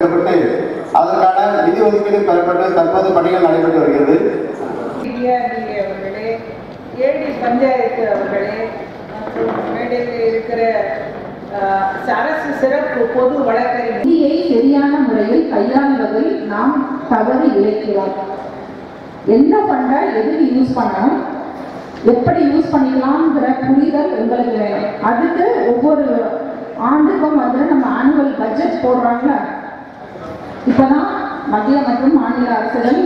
திட்டமிட்டு அதற்கான நிதி ஒதுக்கீடு பெறப்பட்டு தற்போது பணிகள் நடைபெற்று வருகிறது. அவர்களே, ஏடி பஞ்சாயத்து அவர்களே மற்றும் மேடையில் இருக்கிற அரசு சிறப்பு பொது வழக்கறிஞர் நிதியை சரியான முறையில் கையாளுவதில் நாம் தவறு இழைக்கிறோம். என்ன பண்ண, எதுக்கு யூஸ் பண்ணணும், எப்படி யூஸ் பண்ணிக்கலாம்ங்கிற புரிதல் உங்களுக்கு வேணும். அதுக்கு ஒவ்வொரு ஆண்டுக்கும் வந்து நம்ம ஆனுவல் பட்ஜெட் போடுறாங்க. இப்போதான் மத்திய மற்றும் மாநில அரசுகள்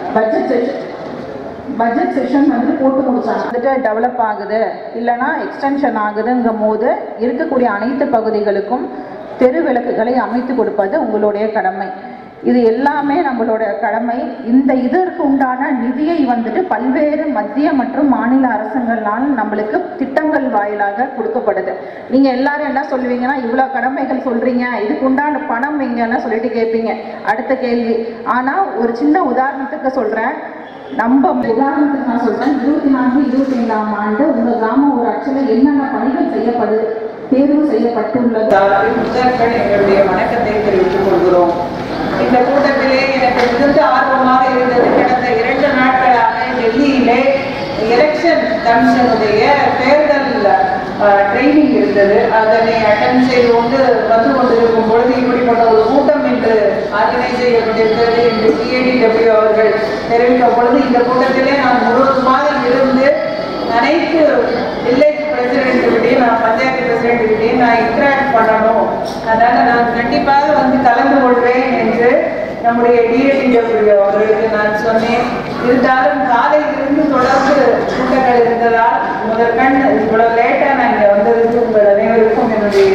பட்ஜெட் செஷன் வந்து போட்டு முடிச்சாங்க. வந்துட்டு டெவலப் ஆகுது இல்லைன்னா எக்ஸ்டென்ஷன் ஆகுதுங்கும் போது இருக்கக்கூடிய அனைத்து பகுதிகளுக்கும் தெரு விளக்குகளை அமைத்து கொடுப்பது உங்களுடைய கடமை. இது எல்லாமே நம்மளோட கடமை. இதற்கு உண்டான நிதியை வந்துட்டு பல்வேறு மத்திய மற்றும் மாநில அரசுகளால் நம்மளுக்கு திட்டங்கள் வாயிலாக கொடுக்கப்படுது. நீங்க எல்லாரும் என்ன சொல்லுவீங்கன்னா, இவ்வளவு கடமைகள் சொல்றீங்க, இதுக்கு உண்டான பணம் எங்கன்னா சொல்லிட்டு கேட்பீங்க அடுத்த கேள்வி. ஆனா ஒரு சின்ன உதாரணத்துக்கு சொல்றேன். உதாரணத்துக்கு நான் சொல்றேன், 24-25ஆம் ஆண்டு உங்க கிராம ஊராட்சியில என்னென்ன பணிகள் தேர்வு செய்யப்பட்டுள்ளது. எங்களுடைய வணக்கத்தை தெரிவித்துக் கொள்கிறோம். இந்த கூட்டத்திலே எனக்கு மிகுந்த ஆர்வமாக இருந்தது. கடந்த 2 நாட்களாக டெல்லியிலே எலெக்ஷன் கமிஷனுடைய தேர்தல் ட்ரைனிங் இருந்தது. அதனை அட்டன் செய்து கொண்டு வந்து கொண்டிருக்கும் பொழுது இப்படிப்பட்ட ஒரு கூட்டம் என்று ஆர்கனைஸ் செய்யப்பட்டிருக்கிறது என்று CADW அவர்கள் தெரிவித்த பொழுது இந்த கூட்டத்திலே நான் முழுவதுமாக இருந்து அனைத்து வில்லேஜ் பிரசிடென்ட்கிட்டையும் நான் பஞ்சாயத்து பிரசிடென்ட்கிட்டையும் நான் இன்டராக்ட் பண்ணணும், அதனால நான் கண்டிப்பாக வந்து கலந்து கொள்வேன் என்று நம்முடைய DADW அவர்களுக்கு நான் சொன்னேன். இருந்தாலும் காலையிலிருந்து தொடர்ந்து கூட்டங்கள் இருந்ததால் முதற்கண் இவ்வளவு லேட்டாக நான் இங்கே வந்ததுக்கு உங்கள் அனைவருக்கும் என்னுடைய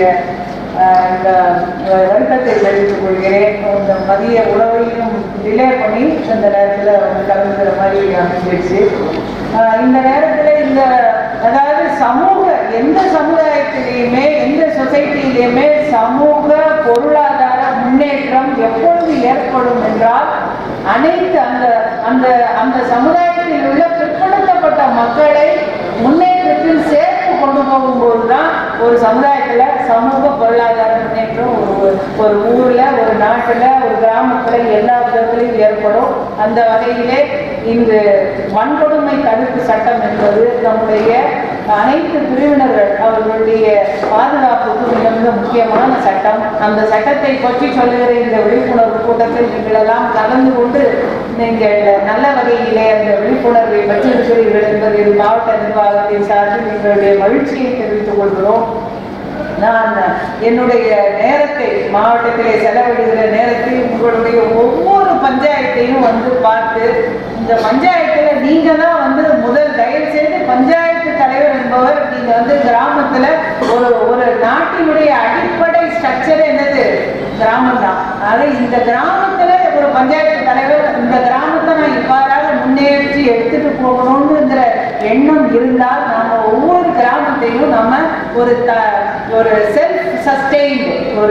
வருத்தத்தை தெரிவித்துக் கொள்கிறேன். இந்த மதிய உணவையும் டிலே பண்ணி அந்த நேரத்தில் வந்து கலந்துக்கிற மாதிரி அமைஞ்சிருச்சு. இந்த நேரத்தில் அதாவது எந்த சமுதாயத்திலையுமே எந்த சொசைட்டிலையுமே சமூக பொருளாதார முன்னேற்றம் எப்பொழுது ஏற்படும் என்றால் அனைத்து அந்த சமுதாயத்தில் உள்ள பிற்படுத்தப்பட்ட மக்களை முன்னேற்றத்தில் சேர்த்து கொண்டு போகும்போதுதான் ஒரு சமுதாயத்துல சமூக பொருளாதார முன்னேற்றம் ஒரு ஊர்ல, ஒரு நாட்டுல, ஒரு கிராமத்துல எல்லா விதத்திலையும் ஏற்படும். அந்த வகையிலே இந்த வன்கொடுமை தடுப்பு சட்டம் என்பது நம்முடைய அனைத்து பிரிவினர்கள் அவர்களுடைய பாதுகாப்புக்கு மிக மிக முக்கியமான சட்டம். அந்த சட்டத்தை பற்றி சொல்லுகிற இந்த விழிப்புணர்வு கூட்டத்தில் நீங்கள் எல்லாம் கலந்து கொண்டு நீங்கள் நல்ல வகையிலே அந்த விழிப்புணர்வை பெற்றிருக்கிறீர்கள் என்பதில் மாவட்ட நிர்வாகத்தின் சார்பில் எங்களுடைய மகிழ்ச்சியை தெரிவித்துக் கொள்கிறோம். நான் என்னுடைய நேரத்தை மாவட்டத்திலே செலவிடுகிற நேரத்தில் உங்களுடைய ஒவ்வொரு பஞ்சாயத்தையும் வந்து பார்த்து, இந்த பஞ்சாயத்துல நீங்க தான் வந்து முதல் தயவு செய்து பஞ்சாயத்து தலைவர் என்பவர் நீங்க வந்து கிராமத்துல ஒரு நாட்டினுடைய அடிப்படை ஸ்ட்ரக்சர் என்னது? கிராமம் தான். அது இந்த கிராமத்துல ஒரு பஞ்சாயத்து தலைவர் இந்த கிராமத்தை நான் இவ்வாறாக முன்னேற்றி எடுத்துட்டு போகணும்ங்கிற எண்ணம் இருந்தால் நாம ஒவ்வொரு கிராமத்தையும் நம்ம ஒரு செல்ஃப் சஸ்டெயின்டு ஒரு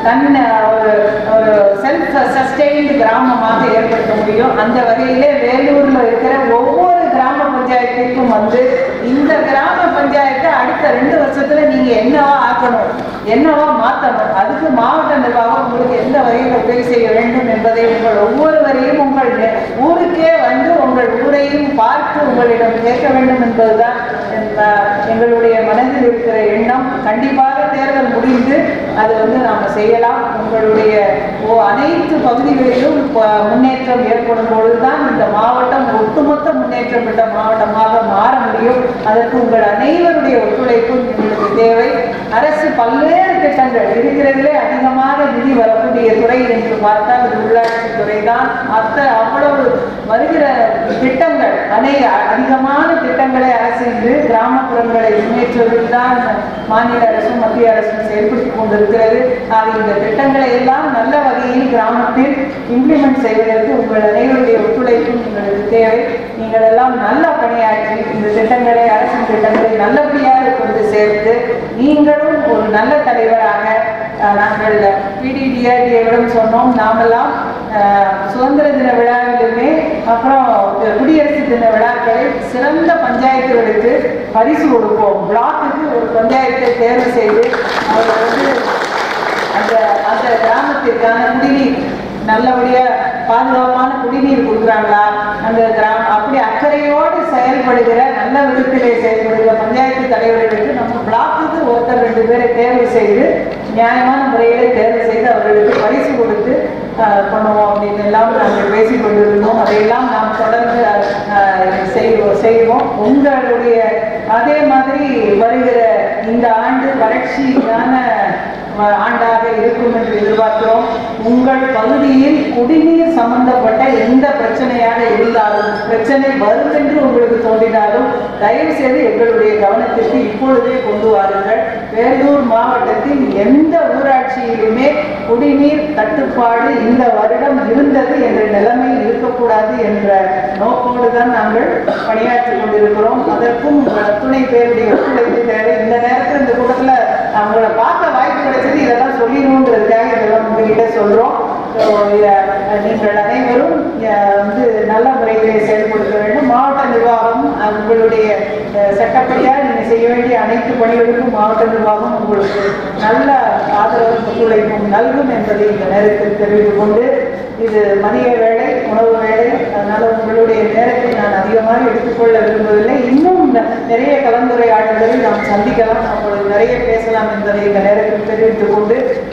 செல்ஃப் சஸ்டெயின்டு கிராமமாக ஏற்படுத்த முடியும். அந்த வகையிலே வேலூர்ல இருக்கிற ஒவ்வொரு கிராம பஞ்சாயத்துக்கும் வந்து இந்த கிராம பஞ்சாயத்தை அடுத்த 2 வருஷத்துல நீங்க என்னவா ஆக்கணும், என்னவா மாற்றணும், அதுக்கு மாவட்ட நிர்வாகம் உங்களுக்கு எந்த வகையில் உதவி செய்ய வேண்டும் என்பதை உங்கள் ஒவ்வொருவரையும் உங்கள் ஊருக்கே வந்து உங்கள் ஊரையும் பார்த்து உங்களிடம் கேட்க வேண்டும் என்பதுதான் எங்களுடைய மனதில் இருக்கிற எண்ணம். கண்டிப்பாக தேர்தல் முடிந்து அது வந்து நாம செய்யலாம். உங்களுடைய அனைத்து பகுதிகளிலும் முன்னேற்றம் ஏற்படும் பொழுதுதான் இந்த மாவட்டம் ஒட்டுமொத்த முன்னேற்றம் பெற்ற மாவட்டமாக மாற முடியும். அதற்கு உங்கள் அனைவருடைய ஒத்துழைப்பும் எங்களுக்கு தேவை. அரசு பல்வேறு திட்டங்கள் இருக்கிறதிலே அதிகமாக நிதி வரக்கூடிய துறை என்று பார்த்தால் அது உள்ளாட்சி துறை தான். அவ்வளவு வருகிற திட்டங்கள் அதிகமான திட்டங்களை அரசு இன்று கிராமப்புறங்களை முன்னேற்றுவதில் தான் மாநில அரசும் மத்திய அரசும் செயல்படுத்திக் கொண்டிருக்கிறது. இந்த திட்டங்களை எல்லாம் நல்ல வகையில் கிராமத்தில் இம்ப்ளிமெண்ட் செய்வதற்கு உங்கள் அனைவருடைய ஒத்துழைப்பும் எங்களுக்கு தேவை. நீங்கள் எல்லாம் நல்ல பணியாற்றி இந்த திட்டங்களை, அரசின் திட்டங்களை நல்லபடியாக கொண்டு சேர்த்து நீங்களும் ஒரு நல்ல தலைவராக நாங்கள் PDDRDAவிடம் சொன்னோம். நாமெல்லாம் சுதந்திர தின விழாவிலுமே அப்புறம் குடியரசு தின விழாக்களில் சிறந்த பஞ்சாயத்துகளுக்கு பரிசு கொடுப்போம். பிளாக்குக்கு ஒரு பஞ்சாயத்தை தேர்வு செய்து அவர்கள் வந்து அந்த அந்த கிராமத்திற்கான குடிநீர் நல்லபடியா பாதுகாப்பான குடிநீர் கொடுக்குறாங்களா, அந்த அப்படி அக்கறையோடு செயல்படுகிற நல்ல விதத்திலே செயல்படுகிற பஞ்சாயத்து தலைவர்களுக்கு நம்ம பிளாக்குக்கு ஒருத்தர் 2 பேரை தேர்வு செய்து நியாயமான முறையிலே தேர்வு செய்து அவர்களுக்கு பரிசு கொடுத்து பண்ணுவோம் அப்படின்னு எல்லாம் நாங்கள் பேசிக் கொண்டிருந்தோம். அதையெல்லாம் நாம் தொடர்ந்து செய்வோம். உங்களுடைய அதே மாதிரி வருகிற இந்த ஆண்டு வறட்சியான ஆண்டாக இருக்கும் என்று எதிர்பார்க்கிறோம். உங்கள் பகுதியில் குடிநீர் சம்பந்தப்பட்ட எந்த பிரச்சனையாக இருந்தாலும், பிரச்சனை வரும் என்று உங்களுக்கு தோன்றினாலும் தயவு செய்து எங்களுடைய கவனத்திற்கு இப்பொழுதே கொண்டு வாருங்கள். வேலூர் மாவட்டத்தில் எந்த ஊராட்சியிலுமே குடிநீர் தட்டுப்பாடு இந்த வருடம் இருந்தது என்ற நிலைமையில் இருக்கக்கூடாது என்ற நோக்கோடு தான் நாங்கள் பணியாற்றி கொண்டிருக்கிறோம். அதற்கும் துணை பேருடைய ஒத்துழைப்பு தேவை. இந்த நேரத்தில் இந்த கூட்டத்தில் அவங்கள பார்க்க வாய்ப்பு கிடைச்சது, இதெல்லாம் சொல்லிடணுன்றதுக்காக இதெல்லாம் உங்ககிட்ட சொல்றோம். நீங்கள் அனைவரும் நல்ல முறையிலே செயல்படுத்த வேண்டும். மாவட்ட நிர்வாகம் உங்களுடைய சட்டப்படியாக நீங்கள் செய்ய வேண்டிய அனைத்து பணிகளுக்கும் மாவட்ட நிர்வாகம் உங்களுக்கு நல்ல ஆதரவு ஒத்துழைப்பும் நல்கும் என்பதை இந்த நேரத்தில் தெரிவித்துக் கொண்டு, இது மதிய வேளை, உணவு வேளை, அதனால உங்களுடைய நேரத்தை நான் அதிகமாக எடுத்துக்கொள்ள விரும்பவில்லை. இன்னும் நிறைய கலந்துரையாடல்களை நாம் சந்திக்கலாம், அப்பொழுது நிறைய பேசலாம் என்பதை இந்த நேரத்தில் தெரிவித்துக் கொண்டு